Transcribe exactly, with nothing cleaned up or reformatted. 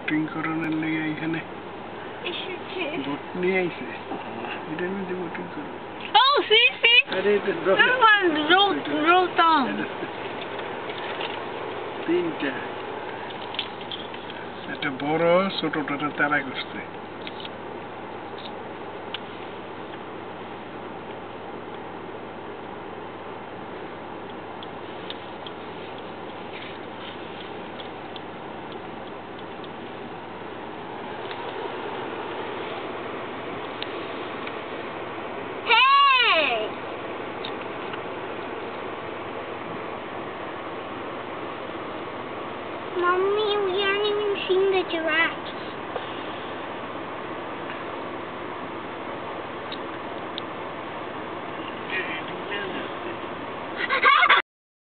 Boating করানোর লেগে এখানে বোট নিয়ে আইছে এটার মধ্যে বোটিং করো। Oh, see, see. That one rolled, rolled down. তিনটা একটা বড় ছোটটা তারা করছে। Mommy, we aren't even seeing the giraffe.